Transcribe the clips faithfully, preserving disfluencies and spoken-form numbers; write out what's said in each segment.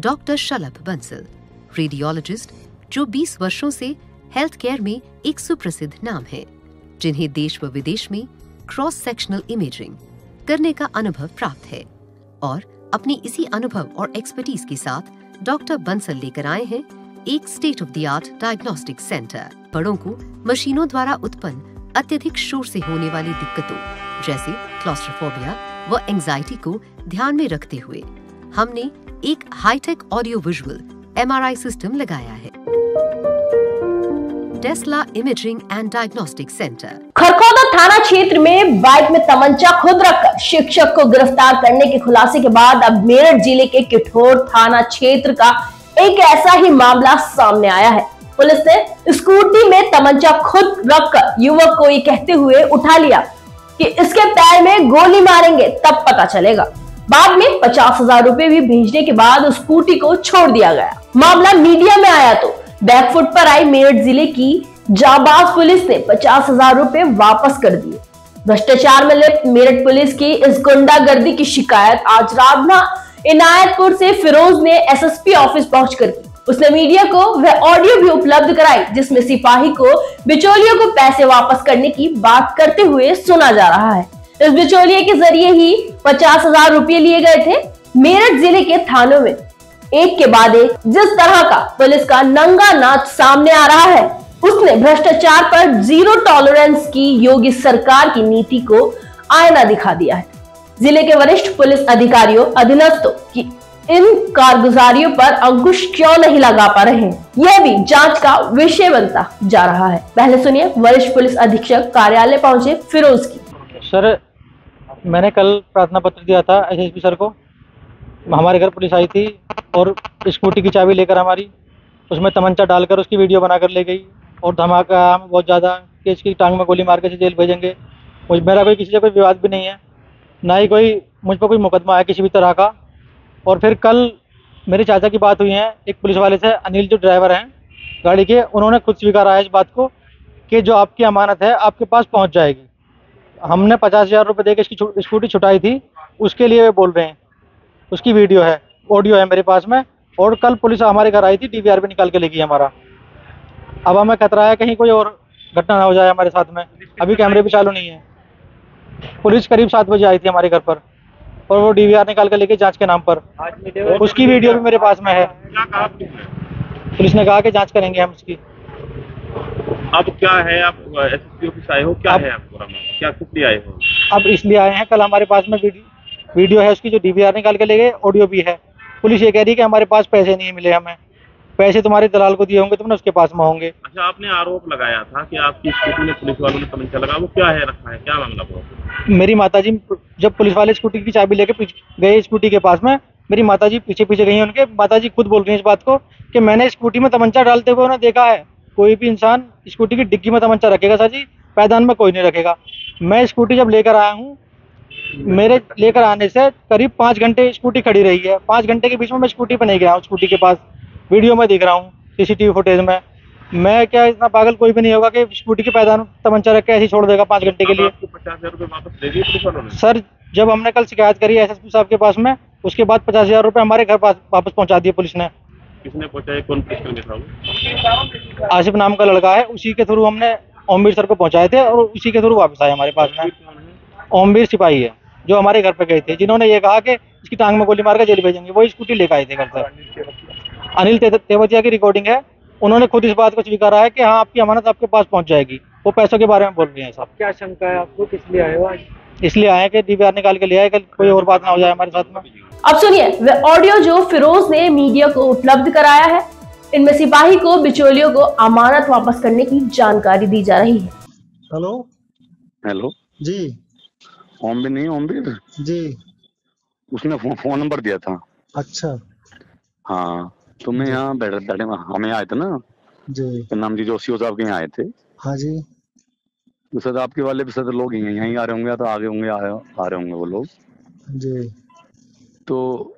Doctor शलभ Bansal, radiologist जो बीस वर्षों से हेल्थ केयर में एक सुप्रसिद्ध नाम है, जिन्हें देश व विदेश में क्रॉस सेक्शनल इमेजिंग करने का अनुभव प्राप्त है। और अपनी इसी अनुभव और एक्सपर्टीज के साथ डॉक्टर बंसल लेकर आए हैं एक state of the art diagnostic centre. बड़ों को मशीनों द्वारा उत्पन्न अत्यधिक शोर से होने वाली दिक्कतों जैसे क्लॉस्ट्रोफोबिया व एंजाइटी को ध्यान में रखते हुए हमने एक high tech audio visual M R I system लगाया है। Tesla imaging and diagnostic centre. Kharkhoda थाना क्षेत्र में बाइक में तमंचा खुद रखकर शिक्षक को गिरफ्तार करने के खुलासे के बाद अब मेरठ जिले के किठौर थाना क्षेत्र का एक ऐसा ही मामला सामने आया है। पुलिस ने स्कूटी में तमंचा खुद रखकर युवक को ये कहते हुए उठा लिया कि इसके पैर में गोली मारेंगे तब पता चलेगा। बाद में पचास हजार रूपए भी भेजने के बाद स्कूटी को छोड़ दिया गया। मामला मीडिया में आया तो बैकफुट पर आई मेरठ जिले की जाबाज पुलिस ने पचास हजार रूपए वापस कर दिए। भ्रष्टाचार में लिप्त मेरठ पुलिस की इस गुंडागर्दी की शिकायत आज रावना इनायतपुर से फिरोज ने एस एस पी ऑफिस पहुंचकर की। उसने मीडिया को वह ऑडियो भी उपलब्ध कराई जिसमें सिपाही को बिचौलियों को पैसे वापस करने की बात करते हुए सुना जा रहा है। इस बिचौलिए के जरिए ही पचास हजार रूपये लिए गए थे। मेरठ जिले के थानों में एक के बाद एक जिस तरह का पुलिस का नंगा नाच सामने आ रहा है, उसने भ्रष्टाचार पर जीरो टॉलरेंस की योगी सरकार की नीति को आईना दिखा दिया है। जिले के वरिष्ठ पुलिस अधिकारियों अधीनस्थों की इन कारगुजारियों पर अंकुश क्यों नहीं लगा पा रहे हैं, यह भी जांच का विषय बनता जा रहा है। पहले सुनिए वरिष्ठ पुलिस अधीक्षक कार्यालय पहुंचे फिरोज की। सर, मैंने कल प्रार्थना पत्र दिया था एस एस पी सर को। हमारे घर पुलिस आई थी और स्कूटी की चाबी लेकर हमारी उसमें तमंचा डालकर उसकी वीडियो बनाकर ले गई और धमाका बहुत ज़्यादा कि इसकी टांग में गोली मार के जेल भेजेंगे। मुझ मेरा कोई किसी से कोई विवाद भी नहीं है, ना ही कोई मुझ पर कोई मुकदमा है किसी भी तरह का। और फिर कल मेरे चाचा की बात हुई है एक पुलिस वाले से, अनिल जो ड्राइवर हैं गाड़ी के, उन्होंने खुद स्वीकारा है इस बात को कि जो आपकी अमानत है आपके पास पहुंच जाएगी। हमने पचास हज़ार रुपये दे के इसकी स्कूटी छुटाई थी, उसके लिए वे बोल रहे हैं। उसकी वीडियो है, ऑडियो है मेरे पास में। और कल पुलिस हमारे घर आई थी, डी वी आर भी निकाल के ले गई हमारा। अब हमें खतरा है कहीं कोई और घटना ना हो जाए हमारे साथ में। अभी कैमरे भी चालू नहीं है। पुलिस करीब सात बजे आई थी हमारे घर पर और वो डी वी आर निकाल के लेके जांच के नाम पर। उसकी वीडियो भी मेरे पास में है। पुलिस ने कहा कि जांच करेंगे हम उसकी। अब क्या है, आप एस एस पी ऑफिस आए हो, क्या है आपको, क्या कुछ लिए आए हो? अब इसलिए आए हैं, कल हमारे पास में वीडियो है उसकी जो डी वी आर निकाल के ले गए, ऑडियो भी है। पुलिस ये कह रही है कि हमारे पास पैसे नहीं मिले, हमें पैसे तुम्हारे दलाल को दिए होंगे, तुमने उसके पास में होंगे। अच्छा, आपने आरोप लगाया था कि आपकी स्कूटी में पुलिस वालों ने तमंचा लगा, वो क्या है रखा है, क्या मामला हुआ? मेरी माताजी जब पुलिस वाले स्कूटी की चाबी लेके गए स्कूटी के पास में, मेरी माताजी पीछे पीछे गई। उनके माताजी खुद बोल रही है इस बात को कि मैंने स्कूटी में तमंचा डालते हुए उन्हें देखा है। कोई भी इंसान स्कूटी की डिग्गी में तमंचा रखेगा सर जी, पैदान में कोई नहीं रखेगा। मैं स्कूटी जब लेकर आया हूँ, मेरे लेकर आने से करीब पाँच घंटे स्कूटी खड़ी रही है। पाँच घंटे के बीच में मैं स्कूटी पर नहीं गया हूँ। स्कूटी के पास वीडियो में दिख रहा हूँ, सीसीटीवी फुटेज में। मैं क्या इतना पागल कोई भी नहीं होगा कि स्कूटी के पैदान तमंचा रख के ऐसे छोड़ देगा पाँच घंटे के लिए। पचास हजार रुपये वापस दे दिए पुलिस वालों ने? सर, जब हमने कल शिकायत करी एस एस पी साहब के पास में, उसके बाद पचास हजार रुपये हमारे घर पास वापस पहुँचा दिए पुलिस ने। किसने पहुँचाया, कौन पुलिस था वो? आसिफ नाम का लड़का है, उसी के थ्रू हमने ओमवीर सर को पहुँचाए थे और उसी के थ्रू वापस आए हमारे पास में। ओमवीर सिपाही है जो हमारे घर पे गए थे, जिन्होंने ये कहा कि इसकी टांग में गोली मार के जेल भेजेंगे। वही स्कूटी लेकर आए थे घर से। अनिल तेवतिया की रिकॉर्डिंग है, उन्होंने खुद इस बात को स्वीकारा है कि हाँ आपकी अमानत आपके पास पहुंच जाएगी। वो पैसों के बारे में बोल रहे हैं साहब। क्या शंका है आपको, किस लिए आए हो आज? इसलिए आए कि डी वी आर निकाल के ले आए, कल कोई और बात ना हो जाए हमारे साथ में। अब सुनिए वह ऑडियो जो फिरोज ने मीडिया को उपलब्ध कराया है। इनमें सिपाही को बिचौलियों को अमानत वापस करने की जानकारी दी जा रही है। हेलो हेलो जी। ओमवीर नहीं, ओमवीर जी, उसने फो, फोन नंबर दिया था। अच्छा। हाँ, तो मैं यहाँ बैठे बैठे हमें आए थे ना जी, नाम जी जोशी साहब के यहाँ आए थे। हाँ जी। तो सर आपके वाले भी सर लोग यहीं यहीं आ रहे होंगे, या तो आगे होंगे, आ रहे होंगे वो लोग जी। तो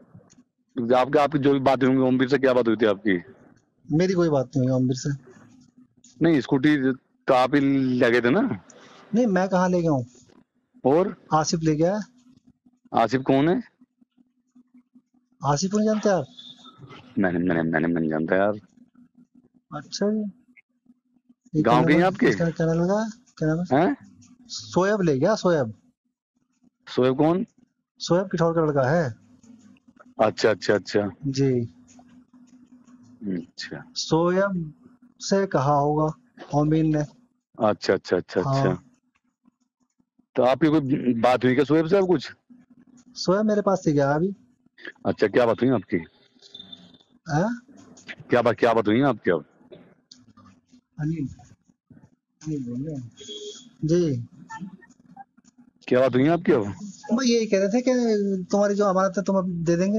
आपके आपकी जो भी बात हुई होंगी, ओमवीर से क्या बात हुई थी आपकी? मेरी कोई बात नहीं हुई ओमवीर से। नहीं, स्कूटी तो आप ही ले गए थे ना? नहीं, मैं कहाँ ले गया हूँ, और आसिफ ले गया है। आसिफ कौन है? आसिफ को नहीं जानते आप? मैंने मैंने मैंने मैंने जानता यार। अच्छा जी, ये क्या गांव नाम के हैं है आपके? इसका, क्या नाम लगा, क्या नाम है? हैं? सोएब ले गया, सोएब। सोएब कौन? सोएब किठौर का लड़का है अच्छा अच्छा अच्छा जी। अच्छा सोएब से कहा होगा ओमिन ने। अच्छा अच्छा अच्छा हाँ, अच्छा। तो आपकी कोई बात हुई क्या सोएब से? कुछ? सोएब मेरे पास से गया अभी। अच्छा, क्या बात हुई आपकी? हैं? क्या बात क्या बात हुई आपकी अब? अनिल, अनिल बोल रहे हैं जी। क्या बात हुई आपकी अब? भाई यही कह रहे थे कि तुम्हारी जो अमानत है तुम अब दे देंगे,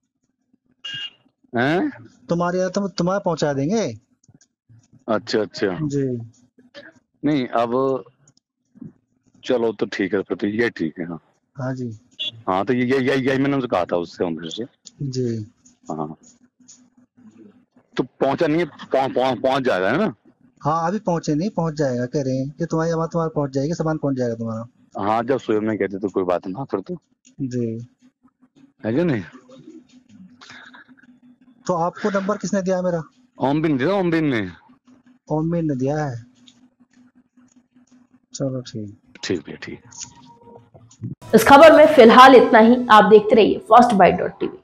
हैं? तुम्हारी यार तुम तुम्हारा पहुंचा देंगे अच्छा अच्छा। जी। नहीं अब चलो तो ठीक है, फिर तो ये ठीक है। हाँ हाँ जी हाँ, तो ये यही यही यही मैंने उनसे कहा था, उससे उनसे से। जी। हाँ, तो पहुंचा नहीं है, पहुंच पहुंच पहुंच जाएगा है ना? हाँ अभी पहुंचे नहीं, पहुंच जाएगा, कह रहे हैं कि तुम्हारी अमानत तुम्हारा पहुंच जाएगी, सामान पहुंच जाएगा तुम्हारा। हाँ, जब सोएब ने कहते तो कोई बात ना, फिर तो जी। है कि नहीं? तो आपको नंबर किसने दिया है मेरा? ओमबिन ने दिया, ओमबिन ने। ओमिन ने दिया है। चलो ठीक। ठीक है, ठीक है। इस खबर में फिलहाल इतना ही। आप देखते रहिए फर्स्ट बाइट डॉट टीवी।